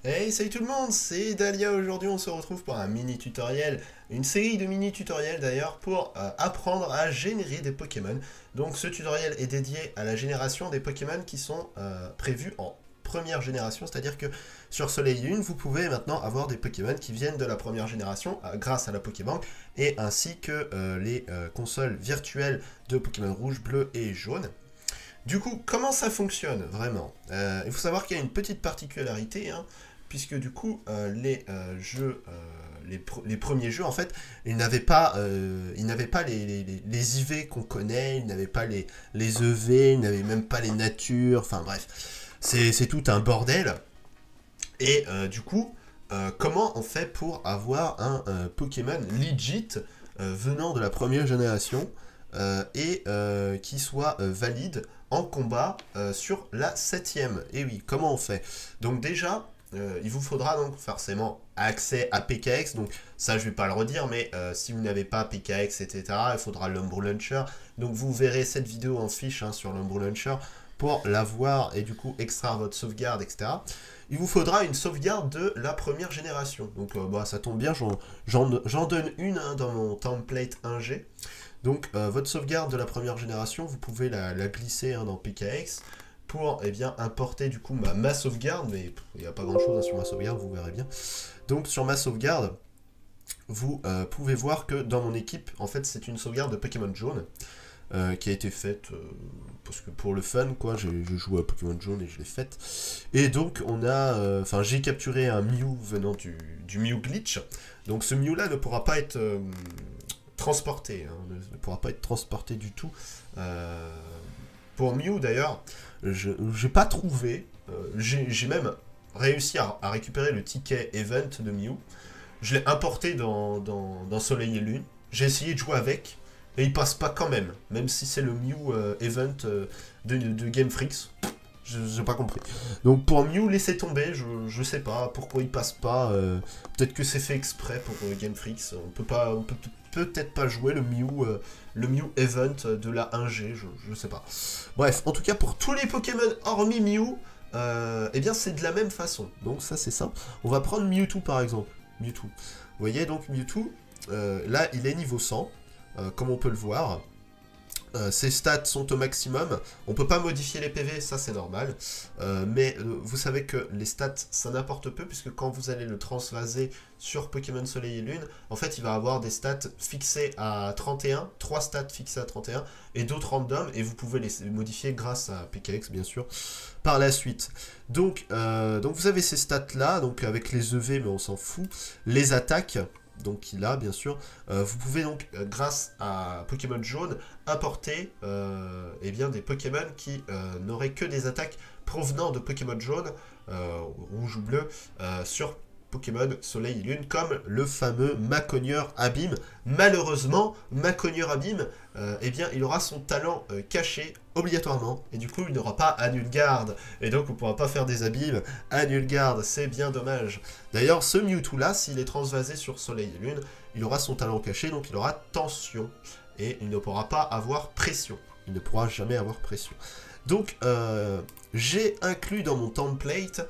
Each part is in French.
Hey, salut tout le monde, c'est Dahlia. Aujourd'hui, on se retrouve pour un mini tutoriel, une série de mini tutoriels d'ailleurs, pour apprendre à générer des Pokémon. Donc, ce tutoriel est dédié à la génération des Pokémon qui sont prévus en première génération, c'est-à-dire que sur Soleil et Lune, vous pouvez maintenant avoir des Pokémon qui viennent de la première génération grâce à la Pokébank et ainsi que les consoles virtuelles de Pokémon rouge, bleu et jaune. Du coup, comment ça fonctionne vraiment? Il faut savoir qu'il y a une petite particularité, hein, puisque du coup, les premiers jeux, en fait, ils n'avaient pas les IV qu'on connaît, ils n'avaient pas les EV, ils n'avaient même pas les natures, enfin bref, c'est tout un bordel. Et du coup, comment on fait pour avoir un Pokémon legit venant de la première génération et qui soit valide en combat sur la 7ème? Et oui, comment on fait? Donc déjà, il vous faudra donc forcément accès à PKX, donc ça je vais pas le redire, mais si vous n'avez pas PKX, etc., il faudra l'Umbro Launcher, donc vous verrez cette vidéo en fiche hein, sur l'Umbro Launcher pour l'avoir et du coup extraire votre sauvegarde, etc. Il vous faudra une sauvegarde de la première génération, donc bah, ça tombe bien, j'en donne une hein, dans mon template 1G. Donc votre sauvegarde de la première génération, vous pouvez la glisser hein, dans PKX pour eh bien, importer du coup ma sauvegarde, mais il n'y a pas grand chose hein, sur ma sauvegarde, vous verrez bien. Donc sur ma sauvegarde, vous pouvez voir que dans mon équipe, en fait c'est une sauvegarde de Pokémon jaune qui a été faite parce que pour le fun, quoi, j'ai joué à Pokémon jaune et je l'ai faite. Et donc on a, enfin j'ai capturé un Mew venant du Mew Glitch. Donc ce Mew là ne pourra pas être transporté, hein, ne pourra pas être transporté du tout. Pour Mew d'ailleurs, je n'ai pas trouvé, j'ai même réussi à récupérer le ticket event de Mew. Je l'ai importé dans Soleil et Lune, j'ai essayé de jouer avec, et il passe pas quand même, même si c'est le Mew event de Game Freaks. J'ai pas compris. Donc pour Mew, laissez tomber, je sais pas pourquoi il passe pas. Peut-être que c'est fait exprès pour Game Freaks. On peut peut-être pas jouer le Mew Event de la 1G, je sais pas. Bref, en tout cas pour tous les Pokémon hormis Mew, eh bien c'est de la même façon. Donc ça c'est simple. On va prendre Mewtwo par exemple. Mewtwo. Vous voyez donc Mewtwo, là il est niveau 100, comme on peut le voir. Ses stats sont au maximum, on peut pas modifier les PV, ça c'est normal, mais vous savez que les stats ça n'importe peu, puisque quand vous allez le transvaser sur Pokémon Soleil et Lune, en fait il va avoir des stats fixées à 31, 3 stats fixées à 31, et d'autres random, et vous pouvez les modifier grâce à PKX bien sûr, par la suite. Donc vous avez ces stats là, donc avec les EV mais on s'en fout, les attaques, donc il a bien sûr, vous pouvez donc grâce à Pokémon jaune importer eh bien, des Pokémon qui n'auraient que des attaques provenant de Pokémon jaune, rouge ou bleu, sur Pokémon Soleil et Lune, comme le fameux Macogneur Abîme. Malheureusement, Macogneur Abîme, eh bien, il aura son talent caché obligatoirement, et du coup il n'aura pas Annulgarde, et donc on ne pourra pas faire des abîmes. Annulgarde, c'est bien dommage. D'ailleurs, ce Mewtwo là, s'il est transvasé sur Soleil et Lune, il aura son talent caché, donc il aura tension, et il ne pourra pas avoir pression. Il ne pourra jamais avoir pression. Donc, j'ai inclus dans mon template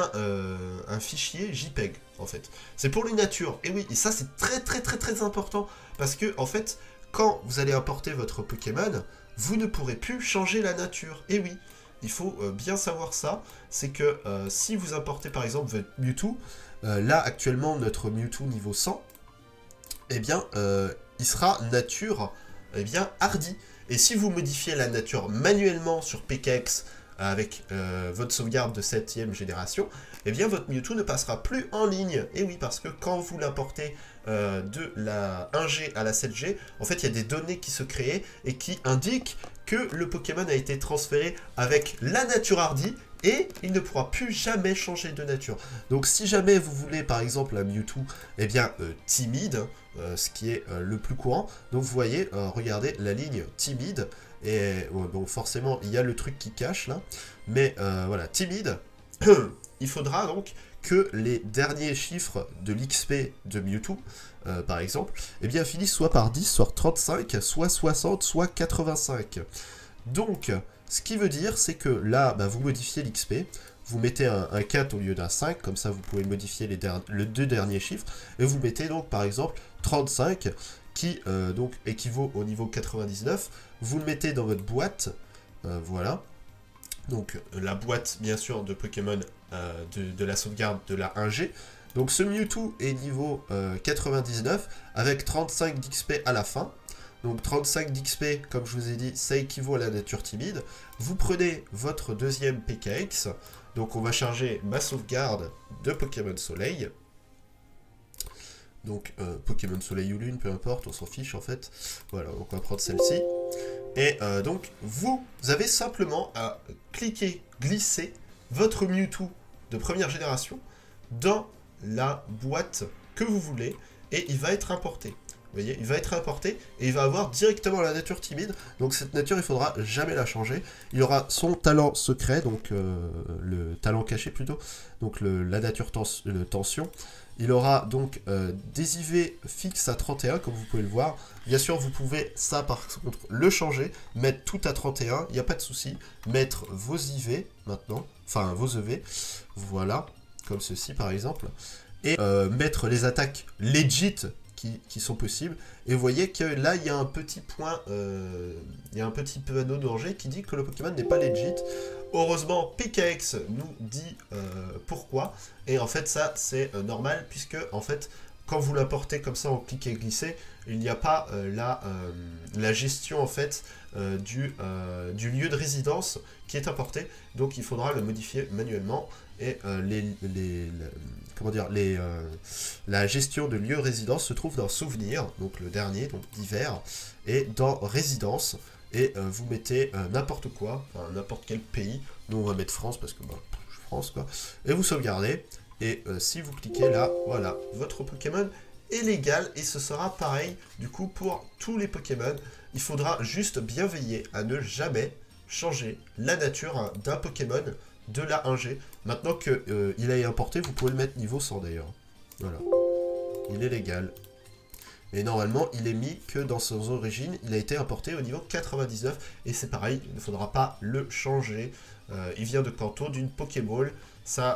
un fichier JPEG, en fait. C'est pour les natures. Et oui, et ça c'est très important, parce que, en fait, quand vous allez importer votre Pokémon, vous ne pourrez plus changer la nature. Et oui, il faut bien savoir ça, c'est que si vous importez par exemple votre Mewtwo, là actuellement notre Mewtwo niveau 100, eh bien il sera nature eh bien hardy. Et si vous modifiez la nature manuellement sur PKX avec votre sauvegarde de 7ème génération, eh bien votre Mewtwo ne passera plus en ligne. Et oui, parce que quand vous l'importez de la 1G à la 7G, en fait il y a des données qui se créent et qui indiquent que le Pokémon a été transféré avec la nature hardy et il ne pourra plus jamais changer de nature. Donc si jamais vous voulez par exemple un Mewtwo eh bien timide, ce qui est le plus courant, donc vous voyez, regardez la ligne timide, et bon forcément il y a le truc qui cache là, mais voilà, timide, il faudra donc que les derniers chiffres de l'XP de Mewtwo, par exemple, eh bien finissent soit par 10, soit 35, soit 60, soit 85. Donc, ce qui veut dire, c'est que là, bah, vous modifiez l'XP, vous mettez un 4 au lieu d'un 5, comme ça vous pouvez modifier les deux derniers chiffres, et vous mettez donc par exemple 35, qui donc équivaut au niveau 99, vous le mettez dans votre boîte, voilà, donc la boîte bien sûr de Pokémon de la sauvegarde de la 1G, donc ce Mewtwo est niveau 99, avec 35 d'XP à la fin. Donc 35 d'XP, comme je vous ai dit, ça équivaut à la nature timide. Vous prenez votre deuxième PKX. Donc on va charger ma sauvegarde de Pokémon Soleil. Donc Pokémon Soleil ou Lune, peu importe, on s'en fiche en fait. Voilà, donc on va prendre celle-ci. Et donc vous avez simplement à cliquer, glisser votre Mewtwo de première génération dans la boîte que vous voulez et il va être importé. Vous voyez, il va être importé et il va avoir directement la nature timide. Donc cette nature, il faudra jamais la changer. Il aura son talent secret, donc le talent caché plutôt, donc la nature tension. Il aura donc des IV fixes à 31, comme vous pouvez le voir. Bien sûr, vous pouvez, ça par contre, le changer, mettre tout à 31, il n'y a pas de souci. Mettre vos IV maintenant, enfin vos EV, voilà, comme ceci par exemple. Et mettre les attaques legit qui sont possibles. Et vous voyez que là, il y a un petit point, il y a un petit panneau de danger qui dit que le Pokémon n'est pas legit. Heureusement, PKX nous dit pourquoi. Et en fait, ça, c'est normal, puisque, en fait, quand vous l'importez comme ça en cliquant et glisser, il n'y a pas la gestion, en fait, du lieu de résidence qui est importé. Donc, il faudra le modifier manuellement. Et la gestion de lieu de résidence se trouve dans Souvenir, donc le dernier, donc d'hiver, et dans Résidence. Et vous mettez n'importe quoi, n'importe quel pays. Nous on va mettre France parce que France quoi. Et vous sauvegardez. Et si vous cliquez là, voilà, votre Pokémon est légal et ce sera pareil du coup pour tous les Pokémon. Il faudra juste bien veiller à ne jamais changer la nature d'un Pokémon de la 1G. Maintenant qu'il a importé, vous pouvez le mettre niveau 100 d'ailleurs. Voilà. Il est légal. Et normalement, il est mis que dans ses origines, il a été importé au niveau 99. Et c'est pareil, il ne faudra pas le changer. Il vient de Kanto, d'une Pokéball. Ça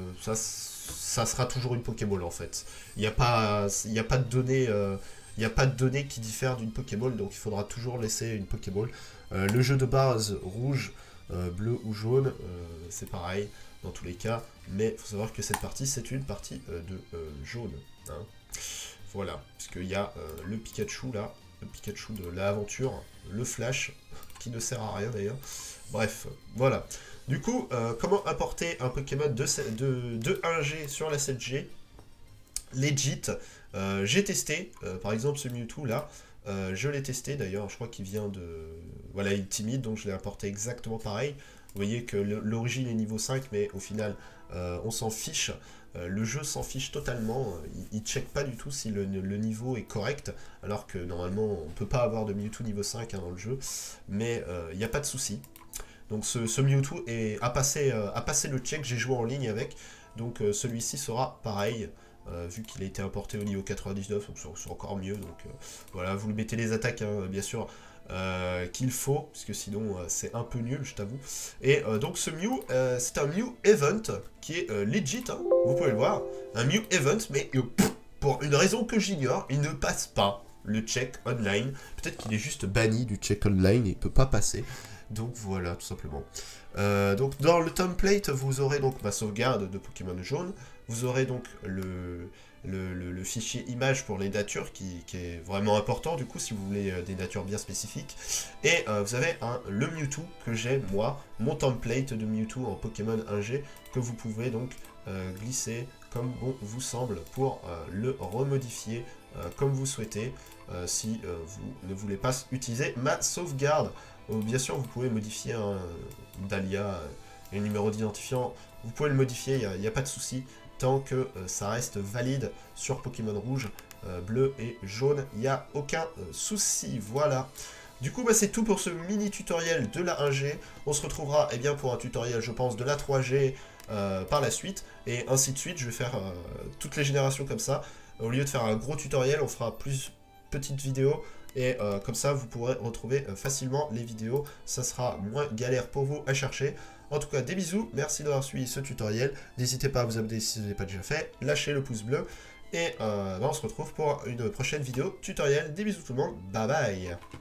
sera toujours une Pokéball en fait. Il n'y a pas de données... il n'y a pas de données qui diffèrent d'une Pokéball, donc il faudra toujours laisser une Pokéball. Le jeu de base rouge, bleu ou jaune, c'est pareil dans tous les cas, mais il faut savoir que cette partie, c'est une partie de jaune. Hein. Voilà, puisqu'il y a le Pikachu là, le Pikachu de l'aventure, le Flash, qui ne sert à rien d'ailleurs. Bref, voilà. Du coup, comment importer un Pokémon de 1G sur la 7G legit. J'ai testé, par exemple ce Mewtwo là, je l'ai testé d'ailleurs, je crois qu'il vient de... Voilà, il est timide, donc je l'ai importé exactement pareil. Vous voyez que l'origine est niveau 5, mais au final, on s'en fiche. Le jeu s'en fiche totalement, il ne check pas du tout si le niveau est correct, alors que normalement, on ne peut pas avoir de Mewtwo niveau 5 dans le jeu, mais il n'y a pas de souci. Donc ce Mewtwo a passé le check, j'ai joué en ligne avec, donc celui-ci sera pareil. Vu qu'il a été importé au niveau 99, donc c'est encore mieux. Donc voilà, vous le mettez les attaques, hein, bien sûr, qu'il faut, parce que sinon c'est un peu nul, je t'avoue. Et donc ce Mew, c'est un Mew Event qui est legit, hein, vous pouvez le voir. Un Mew Event, mais pour une raison que j'ignore, il ne passe pas le check online. Peut-être qu'il est juste banni du check online et il ne peut pas passer. Donc voilà, tout simplement. Donc dans le template, vous aurez donc ma sauvegarde de Pokémon jaune. Vous aurez donc le fichier image pour les natures qui est vraiment important du coup si vous voulez des natures bien spécifiques. Et vous avez le Mewtwo que j'ai moi, mon template de Mewtwo en Pokémon 1G que vous pouvez donc glisser comme bon vous semble pour le remodifier comme vous souhaitez si vous ne voulez pas utiliser ma sauvegarde. Bien sûr, vous pouvez modifier un Dahlia, un numéro d'identifiant, vous pouvez le modifier, il n'y a pas de souci, tant que ça reste valide sur Pokémon rouge, bleu et jaune, il n'y a aucun souci, voilà. Du coup, c'est tout pour ce mini tutoriel de la 1G, on se retrouvera bien, pour un tutoriel, je pense, de la 3G par la suite, et ainsi de suite, je vais faire toutes les générations comme ça. Au lieu de faire un gros tutoriel, on fera plus petites vidéos, et comme ça vous pourrez retrouver facilement les vidéos, ça sera moins galère pour vous à chercher. En tout cas, des bisous, merci d'avoir suivi ce tutoriel. N'hésitez pas à vous abonner si ce n'est pas déjà fait, lâchez le pouce bleu. Et on se retrouve pour une prochaine vidéo tutoriel. Des bisous tout le monde, bye bye.